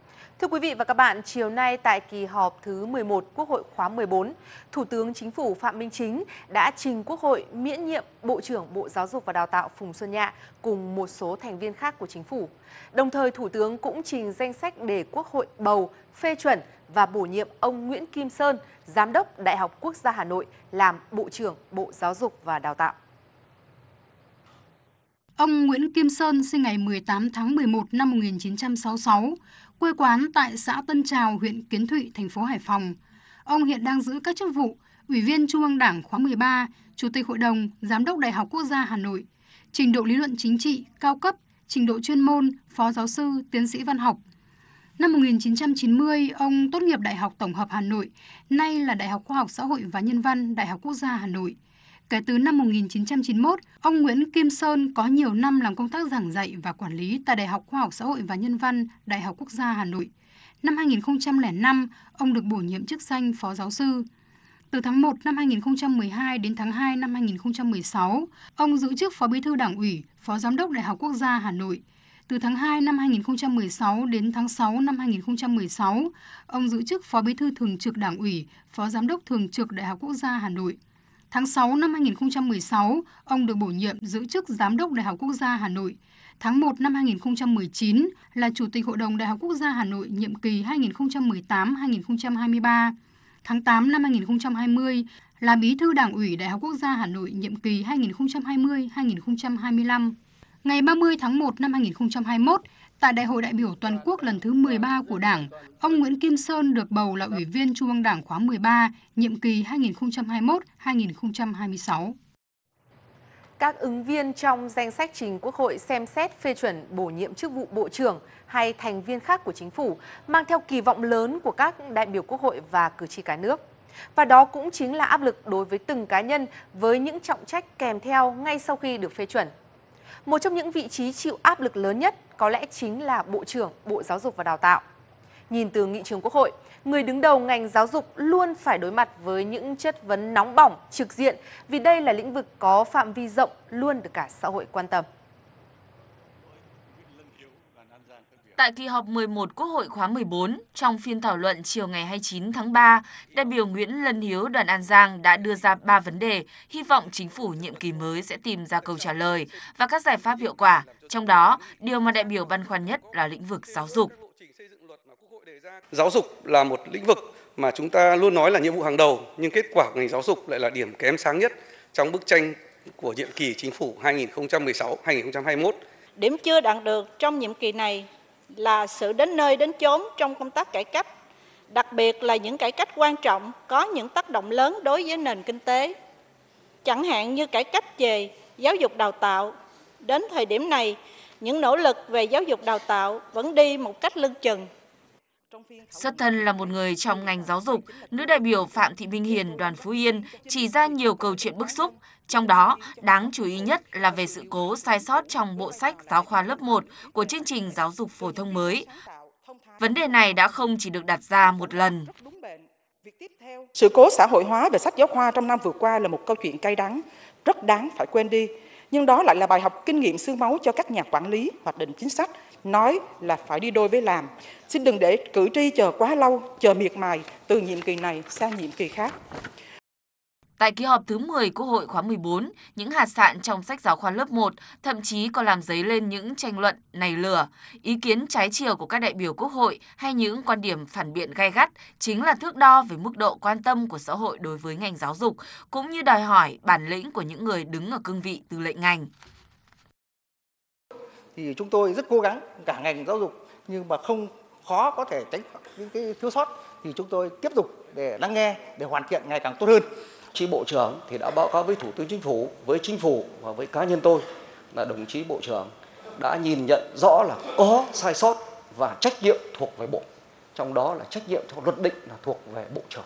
Thưa quý vị và các bạn, chiều nay tại kỳ họp thứ 11 Quốc hội khóa 14, Thủ tướng Chính phủ Phạm Minh Chính đã trình Quốc hội miễn nhiệm Bộ trưởng Bộ Giáo dục và Đào tạo Phùng Xuân Nhạ cùng một số thành viên khác của Chính phủ. Đồng thời, Thủ tướng cũng trình danh sách để Quốc hội bầu, phê chuẩn và bổ nhiệm ông Nguyễn Kim Sơn, Giám đốc Đại học Quốc gia Hà Nội làm Bộ trưởng Bộ Giáo dục và Đào tạo. Ông Nguyễn Kim Sơn sinh ngày 18 tháng 11 năm 1966, quê quán tại xã Tân Trào, huyện Kiến Thụy, thành phố Hải Phòng. Ông hiện đang giữ các chức vụ Ủy viên Trung ương Đảng khóa 13, Chủ tịch Hội đồng, Giám đốc Đại học Quốc gia Hà Nội, trình độ lý luận chính trị cao cấp, trình độ chuyên môn, phó giáo sư, tiến sĩ văn học. Năm 1990, ông tốt nghiệp Đại học Tổng hợp Hà Nội, nay là Đại học Khoa học Xã hội và Nhân văn, Đại học Quốc gia Hà Nội. Kể từ năm 1991, ông Nguyễn Kim Sơn có nhiều năm làm công tác giảng dạy và quản lý tại Đại học Khoa học Xã hội và Nhân văn, Đại học Quốc gia Hà Nội. Năm 2005, ông được bổ nhiệm chức danh phó giáo sư. Từ tháng 1 năm 2012 đến tháng 2 năm 2016, ông giữ chức Phó Bí thư Đảng ủy, Phó Giám đốc Đại học Quốc gia Hà Nội. Từ tháng 2 năm 2016 đến tháng 6 năm 2016, ông giữ chức Phó Bí thư Thường trực Đảng ủy, Phó Giám đốc Thường trực Đại học Quốc gia Hà Nội. Tháng 6 năm 2016, ông được bổ nhiệm giữ chức Giám đốc Đại học Quốc gia Hà Nội. Tháng 1 năm 2019 là Chủ tịch Hội đồng Đại học Quốc gia Hà Nội nhiệm kỳ 2018-2023. Tháng 8 năm 2020 là Bí thư Đảng ủy Đại học Quốc gia Hà Nội nhiệm kỳ 2020-2025. Ngày 30 tháng 1 năm 2021, tại Đại hội đại biểu toàn quốc lần thứ 13 của Đảng, ông Nguyễn Kim Sơn được bầu là Ủy viên Trung ương Đảng khóa 13, nhiệm kỳ 2021-2026. Các ứng viên trong danh sách trình Quốc hội xem xét phê chuẩn bổ nhiệm chức vụ Bộ trưởng hay thành viên khác của Chính phủ mang theo kỳ vọng lớn của các đại biểu Quốc hội và cử tri cả nước. Và đó cũng chính là áp lực đối với từng cá nhân với những trọng trách kèm theo ngay sau khi được phê chuẩn. Một trong những vị trí chịu áp lực lớn nhất có lẽ chính là Bộ trưởng Bộ Giáo dục và Đào tạo. Nhìn từ nghị trường Quốc hội, người đứng đầu ngành giáo dục luôn phải đối mặt với những chất vấn nóng bỏng, trực diện vì đây là lĩnh vực có phạm vi rộng luôn được cả xã hội quan tâm. Tại kỳ họp 11 Quốc hội khóa 14, trong phiên thảo luận chiều ngày 29 tháng 3, đại biểu Nguyễn Lân Hiếu đoàn An Giang đã đưa ra 3 vấn đề, hy vọng chính phủ nhiệm kỳ mới sẽ tìm ra câu trả lời và các giải pháp hiệu quả. Trong đó, điều mà đại biểu băn khoăn nhất là lĩnh vực giáo dục. Giáo dục là một lĩnh vực mà chúng ta luôn nói là nhiệm vụ hàng đầu, nhưng kết quả của ngành giáo dục lại là điểm kém sáng nhất trong bức tranh của nhiệm kỳ chính phủ 2016-2021. Điểm chưa đạt được trong nhiệm kỳ này là sự đến nơi đến chốn trong công tác cải cách, đặc biệt là những cải cách quan trọng có những tác động lớn đối với nền kinh tế. Chẳng hạn như cải cách về giáo dục đào tạo, đến thời điểm này, những nỗ lực về giáo dục đào tạo vẫn đi một cách lưng chừng. Xuất thân là một người trong ngành giáo dục, nữ đại biểu Phạm Thị Minh Hiền, đoàn Phú Yên chỉ ra nhiều câu chuyện bức xúc. Trong đó, đáng chú ý nhất là về sự cố sai sót trong bộ sách giáo khoa lớp 1 của chương trình giáo dục phổ thông mới. Vấn đề này đã không chỉ được đặt ra một lần. Sự cố xã hội hóa về sách giáo khoa trong năm vừa qua là một câu chuyện cay đắng, rất đáng phải quên đi. Nhưng đó lại là bài học kinh nghiệm xương máu cho các nhà quản lý, hoạch định chính sách. Nói là phải đi đôi với làm. Xin đừng để cử tri chờ quá lâu, chờ miệt mài từ nhiệm kỳ này sang nhiệm kỳ khác. Tại kỳ họp thứ 10 Quốc hội khóa 14, những hạt sạn trong sách giáo khoa lớp 1 thậm chí còn làm dấy lên những tranh luận nảy lửa. Ý kiến trái chiều của các đại biểu Quốc hội hay những quan điểm phản biện gay gắt chính là thước đo về mức độ quan tâm của xã hội đối với ngành giáo dục, cũng như đòi hỏi bản lĩnh của những người đứng ở cương vị tư lệnh ngành. Thì chúng tôi rất cố gắng cả ngành giáo dục, nhưng mà không khó có thể tránh những cái thiếu sót, thì chúng tôi tiếp tục để lắng nghe, để hoàn thiện ngày càng tốt hơn. Chí Bộ trưởng thì đã báo cáo với Thủ tướng Chính phủ và với cá nhân tôi là đồng chí Bộ trưởng đã nhìn nhận rõ là có sai sót và trách nhiệm thuộc về Bộ. Trong đó là trách nhiệm theo luật định là thuộc về Bộ trưởng.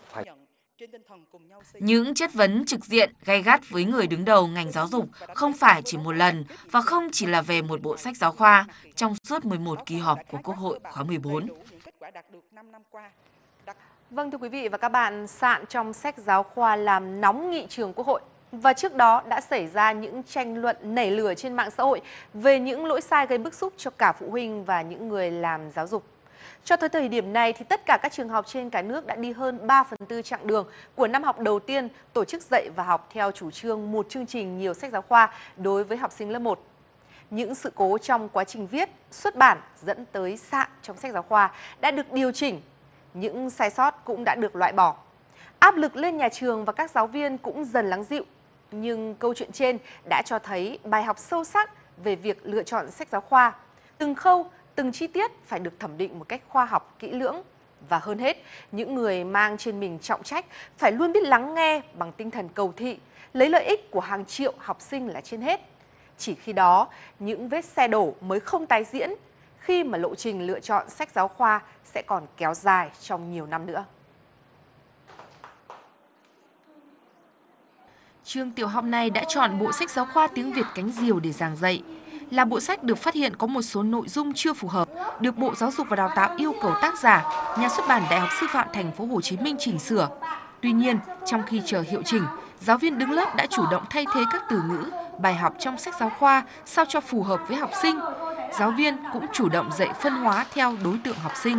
Những chất vấn trực diện gay gắt với người đứng đầu ngành giáo dục không phải chỉ một lần và không chỉ là về một bộ sách giáo khoa trong suốt 11 kỳ họp của Quốc hội khóa 14. Vâng, thưa quý vị và các bạn, sạn trong sách giáo khoa làm nóng nghị trường Quốc hội. Và trước đó đã xảy ra những tranh luận nảy lửa trên mạng xã hội về những lỗi sai gây bức xúc cho cả phụ huynh và những người làm giáo dục. Cho tới thời điểm này thì tất cả các trường học trên cả nước đã đi hơn 3/4 chặng đường của năm học đầu tiên tổ chức dạy và học theo chủ trương một chương trình nhiều sách giáo khoa đối với học sinh lớp 1. Những sự cố trong quá trình viết, xuất bản dẫn tới sạn trong sách giáo khoa đã được điều chỉnh, những sai sót cũng đã được loại bỏ. Áp lực lên nhà trường và các giáo viên cũng dần lắng dịu, nhưng câu chuyện trên đã cho thấy bài học sâu sắc về việc lựa chọn sách giáo khoa. Từng khâu, từng chi tiết phải được thẩm định một cách khoa học, kỹ lưỡng. Và hơn hết, những người mang trên mình trọng trách phải luôn biết lắng nghe bằng tinh thần cầu thị, lấy lợi ích của hàng triệu học sinh là trên hết. Chỉ khi đó, những vết xe đổ mới không tái diễn, khi mà lộ trình lựa chọn sách giáo khoa sẽ còn kéo dài trong nhiều năm nữa. Trường tiểu học này đã chọn bộ sách giáo khoa tiếng Việt Cánh Diều để giảng dạy. Là bộ sách được phát hiện có một số nội dung chưa phù hợp, được Bộ Giáo dục và Đào tạo yêu cầu tác giả, nhà xuất bản Đại học Sư phạm Thành phố Hồ Chí Minh chỉnh sửa. Tuy nhiên, trong khi chờ hiệu chỉnh, giáo viên đứng lớp đã chủ động thay thế các từ ngữ, bài học trong sách giáo khoa sao cho phù hợp với học sinh. Giáo viên cũng chủ động dạy phân hóa theo đối tượng học sinh.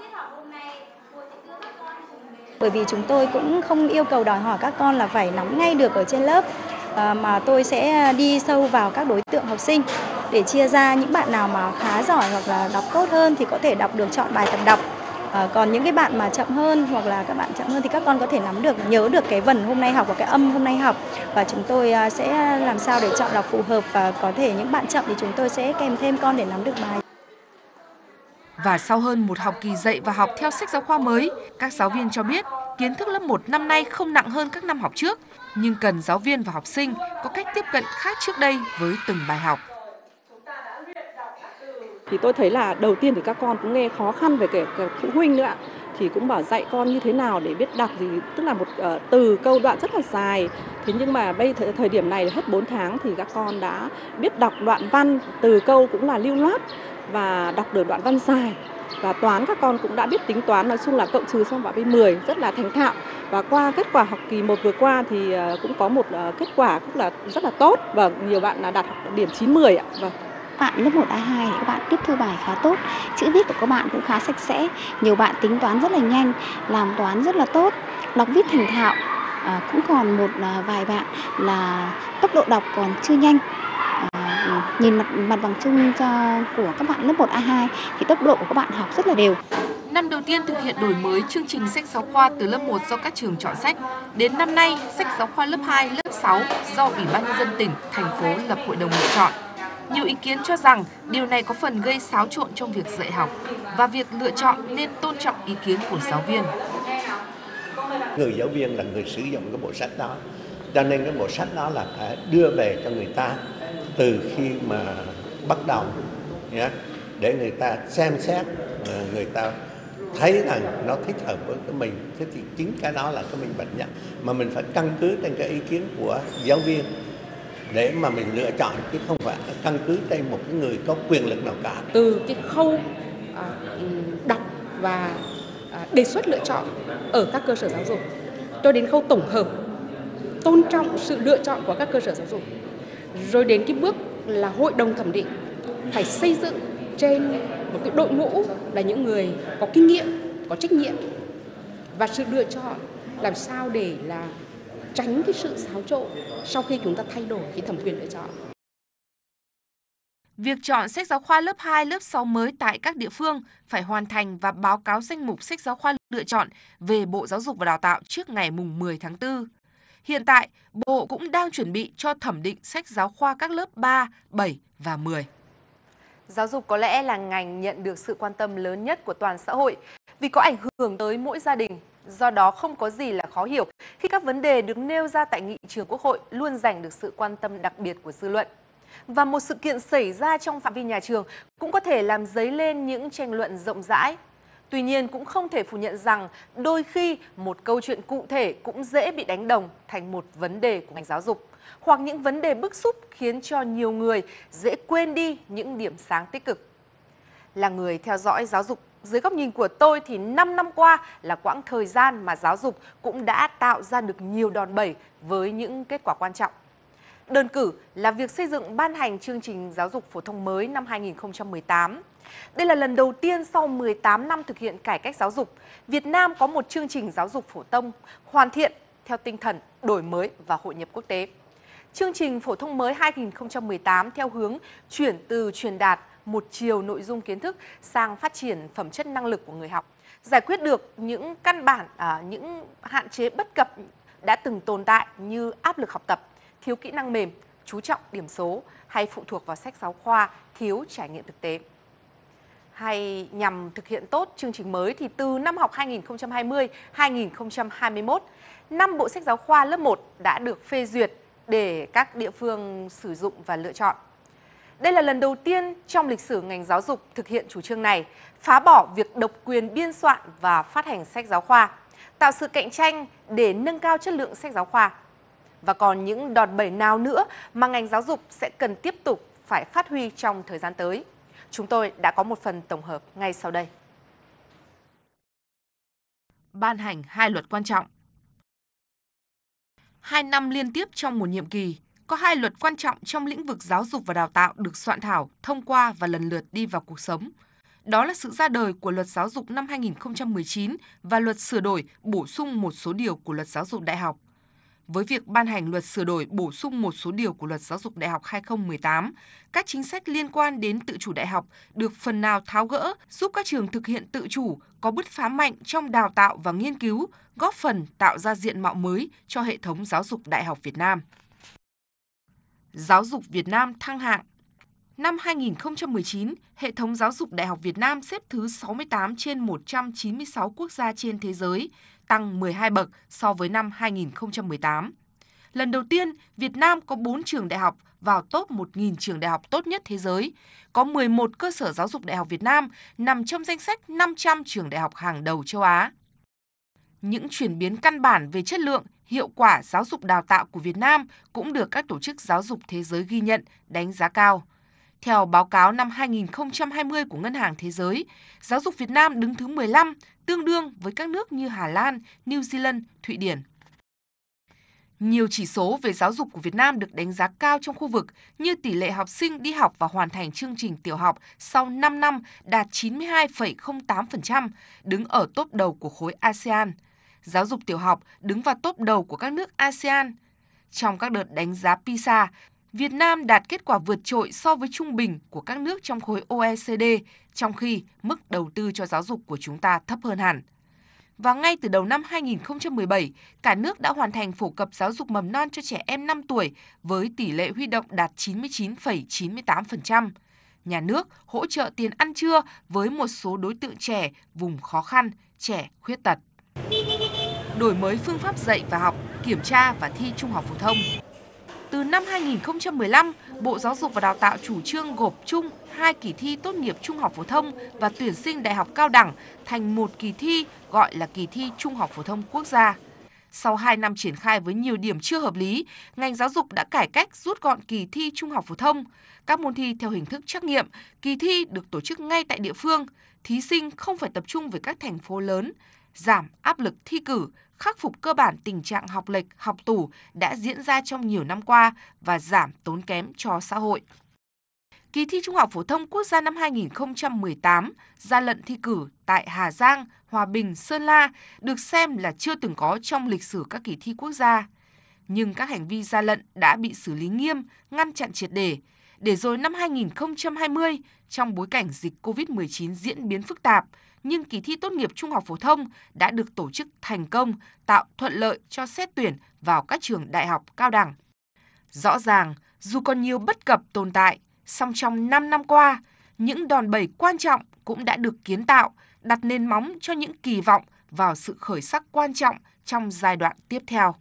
Bởi vì chúng tôi cũng không yêu cầu đòi hỏi các con là phải nắm ngay được ở trên lớp, mà tôi sẽ đi sâu vào các đối tượng học sinh để chia ra những bạn nào mà khá giỏi hoặc là đọc tốt hơn thì có thể đọc được chọn bài tập đọc. Còn những cái bạn mà chậm hơn hoặc là các bạn chậm hơn thì các con có thể nắm được, nhớ được cái vần hôm nay học và cái âm hôm nay học. Và chúng tôi sẽ làm sao để chọn đọc phù hợp, và có thể những bạn chậm thì chúng tôi sẽ kèm thêm con để nắm được bài. Và sau hơn một học kỳ dạy và học theo sách giáo khoa mới, các giáo viên cho biết kiến thức lớp 1 năm nay không nặng hơn các năm học trước, nhưng cần giáo viên và học sinh có cách tiếp cận khác trước đây với từng bài học. Thì tôi thấy là đầu tiên thì các con cũng nghe khó khăn về kể cả phụ huynh nữa ạ. Thì cũng bảo dạy con như thế nào để biết đọc, thì tức là một từ câu đoạn rất là dài. Thế nhưng mà bây thời điểm này hết 4 tháng thì các con đã biết đọc đoạn văn, từ câu cũng là lưu loát và đọc được đoạn văn dài. Và toán các con cũng đã biết tính toán, nói chung là cộng trừ xong vào với 10 rất là thành thạo. Và qua kết quả học kỳ 1 vừa qua thì cũng có một kết quả cũng là rất là tốt, và nhiều bạn là đạt điểm 9-10 ạ. Vâng. Bạn lớp 1A2 thì các bạn tiếp thu bài khá tốt, chữ viết của các bạn cũng khá sạch sẽ, nhiều bạn tính toán rất là nhanh, làm toán rất là tốt, đọc viết thành thạo. Cũng còn một vài bạn là tốc độ đọc còn chưa nhanh. Nhìn mặt bằng chung của các bạn lớp 1A2 thì tốc độ của các bạn học rất là đều. Năm đầu tiên thực hiện đổi mới chương trình sách giáo khoa từ lớp 1 do các trường chọn sách. Đến năm nay, sách giáo khoa lớp 2, lớp 6 do Ủy ban Nhân dân tỉnh, thành phố lập hội đồng lựa chọn. Nhiều ý kiến cho rằng điều này có phần gây xáo trộn trong việc dạy học và việc lựa chọn nên tôn trọng ý kiến của giáo viên. Người giáo viên là người sử dụng cái bộ sách đó, cho nên cái bộ sách đó là phải đưa về cho người ta từ khi mà bắt đầu, để người ta xem xét, người ta thấy rằng nó thích hợp với cái mình. Thế thì chính cái đó là cái mình bệnh nhất, mà mình phải căn cứ trên cái ý kiến của giáo viên để mà mình lựa chọn, chứ không phải căn cứ trên một cái người có quyền lực nào cả. Từ cái khâu đọc và đề xuất lựa chọn ở các cơ sở giáo dục cho đến khâu tổng hợp, tôn trọng sự lựa chọn của các cơ sở giáo dục, rồi đến cái bước là hội đồng thẩm định phải xây dựng trên một cái đội ngũ là những người có kinh nghiệm, có trách nhiệm, và sự lựa chọn làm sao để là tránh cái sự xáo trộn sau khi chúng ta thay đổi cái thẩm quyền lựa chọn. Việc chọn sách giáo khoa lớp 2, lớp 6 mới tại các địa phương phải hoàn thành và báo cáo danh mục sách giáo khoa lựa chọn về Bộ Giáo dục và Đào tạo trước ngày 10 tháng 4. Hiện tại, Bộ cũng đang chuẩn bị cho thẩm định sách giáo khoa các lớp 3, 7 và 10. Giáo dục có lẽ là ngành nhận được sự quan tâm lớn nhất của toàn xã hội vì có ảnh hưởng tới mỗi gia đình. Do đó không có gì là khó hiểu khi các vấn đề được nêu ra tại nghị trường Quốc hội luôn giành được sự quan tâm đặc biệt của dư luận. Và một sự kiện xảy ra trong phạm vi nhà trường cũng có thể làm dấy lên những tranh luận rộng rãi. Tuy nhiên cũng không thể phủ nhận rằng đôi khi một câu chuyện cụ thể cũng dễ bị đánh đồng thành một vấn đề của ngành giáo dục, hoặc những vấn đề bức xúc khiến cho nhiều người dễ quên đi những điểm sáng tích cực. Là người theo dõi giáo dục, dưới góc nhìn của tôi thì 5 năm qua là quãng thời gian mà giáo dục cũng đã tạo ra được nhiều đòn bẩy với những kết quả quan trọng. đơn cử là việc xây dựng ban hành chương trình giáo dục phổ thông mới năm 2018. Đây là lần đầu tiên sau 18 năm thực hiện cải cách giáo dục, Việt Nam có một chương trình giáo dục phổ thông hoàn thiện theo tinh thần đổi mới và hội nhập quốc tế. Chương trình phổ thông mới 2018 theo hướng chuyển từ truyền đạt một chiều nội dung kiến thức sang phát triển phẩm chất năng lực của người học, giải quyết được những căn bản, những hạn chế bất cập đã từng tồn tại như áp lực học tập, thiếu kỹ năng mềm, chú trọng điểm số hay phụ thuộc vào sách giáo khoa, thiếu trải nghiệm thực tế. Hay nhằm thực hiện tốt chương trình mới thì từ năm học 2020-2021, 5 bộ sách giáo khoa lớp 1 đã được phê duyệt để các địa phương sử dụng và lựa chọn. Đây là lần đầu tiên trong lịch sử ngành giáo dục thực hiện chủ trương này, phá bỏ việc độc quyền biên soạn và phát hành sách giáo khoa, tạo sự cạnh tranh để nâng cao chất lượng sách giáo khoa. Và còn những đòn bẩy nào nữa mà ngành giáo dục sẽ cần tiếp tục phải phát huy trong thời gian tới? Chúng tôi đã có một phần tổng hợp ngay sau đây. Ban hành 2 luật quan trọng. 2 năm liên tiếp trong một nhiệm kỳ, có 2 luật quan trọng trong lĩnh vực giáo dục và đào tạo được soạn thảo, thông qua và lần lượt đi vào cuộc sống. Đó là sự ra đời của Luật Giáo dục năm 2019 và Luật sửa đổi, bổ sung một số điều của Luật Giáo dục Đại học. Với việc ban hành Luật sửa đổi, bổ sung một số điều của Luật Giáo dục Đại học 2018, các chính sách liên quan đến tự chủ đại học được phần nào tháo gỡ, giúp các trường thực hiện tự chủ, có bứt phá mạnh trong đào tạo và nghiên cứu, góp phần tạo ra diện mạo mới cho hệ thống giáo dục đại học Việt Nam. Giáo dục Việt Nam thăng hạng. Năm 2019, hệ thống giáo dục Đại học Việt Nam xếp thứ 68 trên 196 quốc gia trên thế giới, tăng 12 bậc so với năm 2018. Lần đầu tiên, Việt Nam có 4 trường đại học vào top 1.000 trường đại học tốt nhất thế giới, có 11 cơ sở giáo dục đại học Việt Nam nằm trong danh sách 500 trường đại học hàng đầu châu Á. Những chuyển biến căn bản về chất lượng, hiệu quả giáo dục đào tạo của Việt Nam cũng được các tổ chức giáo dục thế giới ghi nhận, đánh giá cao. Theo báo cáo năm 2020 của Ngân hàng Thế giới, giáo dục Việt Nam đứng thứ 15, tương đương với các nước như Hà Lan, New Zealand, Thụy Điển. Nhiều chỉ số về giáo dục của Việt Nam được đánh giá cao trong khu vực như tỷ lệ học sinh đi học và hoàn thành chương trình tiểu học sau 5 năm đạt 92,08%, đứng ở top đầu của khối ASEAN. Giáo dục tiểu học đứng vào top đầu của các nước ASEAN. Trong các đợt đánh giá PISA, Việt Nam đạt kết quả vượt trội so với trung bình của các nước trong khối OECD, trong khi mức đầu tư cho giáo dục của chúng ta thấp hơn hẳn. Và ngay từ đầu năm 2017, cả nước đã hoàn thành phổ cập giáo dục mầm non cho trẻ em 5 tuổi với tỷ lệ huy động đạt 99,98%. Nhà nước hỗ trợ tiền ăn trưa với một số đối tượng trẻ vùng khó khăn, trẻ khuyết tật. Đổi mới phương pháp dạy và học, kiểm tra và thi trung học phổ thông. Từ năm 2015, Bộ Giáo dục và Đào tạo chủ trương gộp chung 2 kỳ thi tốt nghiệp trung học phổ thông và tuyển sinh đại học cao đẳng thành một kỳ thi gọi là kỳ thi Trung học phổ thông quốc gia. Sau 2 năm triển khai với nhiều điểm chưa hợp lý, ngành giáo dục đã cải cách rút gọn kỳ thi Trung học phổ thông. Các môn thi theo hình thức trắc nghiệm, kỳ thi được tổ chức ngay tại địa phương, thí sinh không phải tập trung về các thành phố lớn, giảm áp lực thi cử, khắc phục cơ bản tình trạng học lệch, học tủ đã diễn ra trong nhiều năm qua và giảm tốn kém cho xã hội. Kỳ thi Trung học phổ thông quốc gia năm 2018, gian lận thi cử tại Hà Giang, Hòa Bình, Sơn La được xem là chưa từng có trong lịch sử các kỳ thi quốc gia. Nhưng các hành vi gian lận đã bị xử lý nghiêm, ngăn chặn triệt để rồi năm 2020, trong bối cảnh dịch COVID-19 diễn biến phức tạp, nhưng kỳ thi tốt nghiệp trung học phổ thông đã được tổ chức thành công, tạo thuận lợi cho xét tuyển vào các trường đại học cao đẳng. Rõ ràng, dù còn nhiều bất cập tồn tại, song trong 5 năm qua, những đòn bẩy quan trọng cũng đã được kiến tạo, đặt nền móng cho những kỳ vọng vào sự khởi sắc quan trọng trong giai đoạn tiếp theo.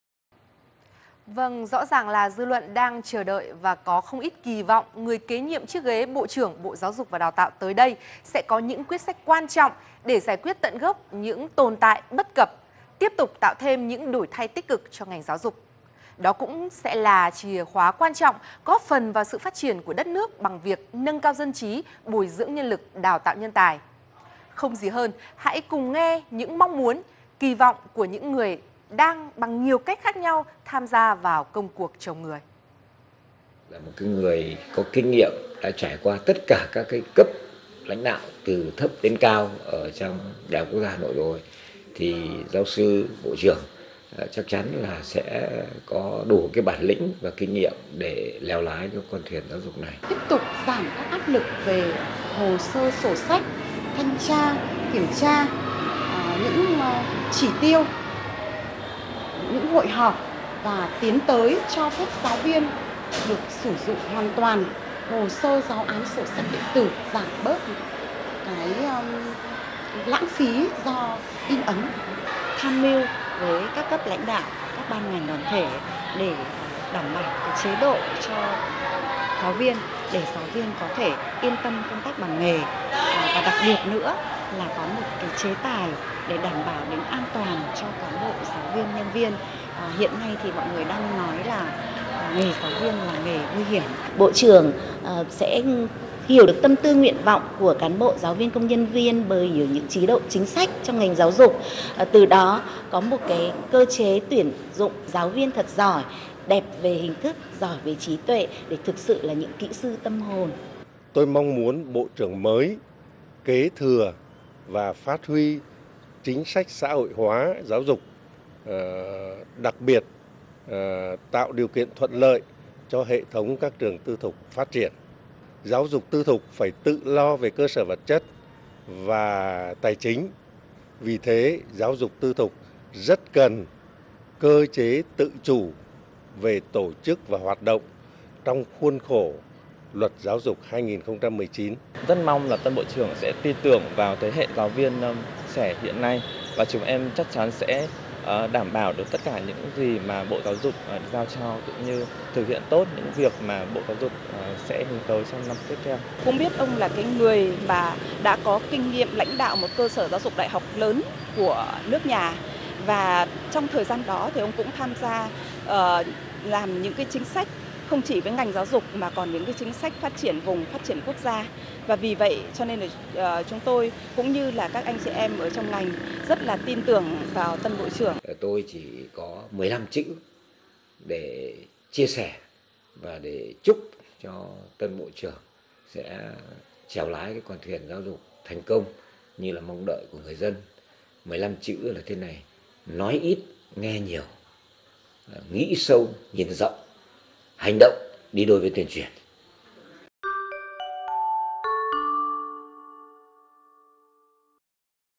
Vâng, rõ ràng là dư luận đang chờ đợi và có không ít kỳ vọng người kế nhiệm chiếc ghế Bộ trưởng Bộ Giáo dục và Đào tạo tới đây sẽ có những quyết sách quan trọng để giải quyết tận gốc những tồn tại bất cập, tiếp tục tạo thêm những đổi thay tích cực cho ngành giáo dục. Đó cũng sẽ là chìa khóa quan trọng góp phần vào sự phát triển của đất nước bằng việc nâng cao dân trí, bồi dưỡng nhân lực, đào tạo nhân tài. Không gì hơn, hãy cùng nghe những mong muốn, kỳ vọng của những người đang bằng nhiều cách khác nhau tham gia vào công cuộc trồng người. là một cái người có kinh nghiệm, đã trải qua tất cả các cái cấp lãnh đạo từ thấp đến cao ở trong Đại học Quốc gia Hà Nội rồi, thì giáo sư Bộ trưởng chắc chắn là sẽ có đủ cái bản lĩnh và kinh nghiệm để lèo lái cái con thuyền giáo dục này. Tiếp tục giảm các áp lực về hồ sơ sổ sách, thanh tra, kiểm tra, những chỉ tiêu, những hội họp và tiến tới cho phép giáo viên được sử dụng hoàn toàn hồ sơ giáo án sổ sách điện tử, giảm bớt cái lãng phí do in ấn. Tham mưu với các cấp lãnh đạo, các ban ngành đoàn thể để đảm bảo cái chế độ cho giáo viên, để giáo viên có thể yên tâm công tác bằng nghề, và đặc biệt nữa là có một cái chế tài để đảm bảo đến an toàn cho cán bộ, giáo viên, nhân viên. Hiện nay thì mọi người đang nói là nghề giáo viên là nghề nguy hiểm. Bộ trưởng sẽ hiểu được tâm tư nguyện vọng của cán bộ, giáo viên, công nhân viên bởi những chế độ chính sách trong ngành giáo dục. Từ đó có một cái cơ chế tuyển dụng giáo viên thật giỏi, đẹp về hình thức, giỏi về trí tuệ để thực sự là những kỹ sư tâm hồn. Tôi mong muốn Bộ trưởng mới kế thừa và phát huy chính sách xã hội hóa giáo dục, đặc biệt tạo điều kiện thuận lợi cho hệ thống các trường tư thục phát triển. Giáo dục tư thục phải tự lo về cơ sở vật chất và tài chính. Vì thế, giáo dục tư thục rất cần cơ chế tự chủ về tổ chức và hoạt động trong khuôn khổ Luật Giáo dục 2019. Rất mong là tân Bộ trưởng sẽ tin tưởng vào thế hệ giáo viên trẻ hiện nay và chúng em chắc chắn sẽ đảm bảo được tất cả những gì mà Bộ Giáo dục giao cho, cũng như thực hiện tốt những việc mà Bộ Giáo dục sẽ hướng tới trong năm tiếp theo. Cũng biết ông là cái người mà đã có kinh nghiệm lãnh đạo một cơ sở giáo dục đại học lớn của nước nhà, và trong thời gian đó thì ông cũng tham gia làm những cái chính sách không chỉ với ngành giáo dục mà còn những cái chính sách phát triển vùng, phát triển quốc gia. Và vì vậy cho nên là chúng tôi cũng như là các anh chị em ở trong ngành rất là tin tưởng vào tân Bộ trưởng. Tôi chỉ có 15 chữ để chia sẻ và để chúc cho tân Bộ trưởng sẽ chèo lái cái con thuyền giáo dục thành công như là mong đợi của người dân. 15 chữ là thế này: nói ít, nghe nhiều, nghĩ sâu, nhìn rộng, hành động đi đôi với tuyên truyền.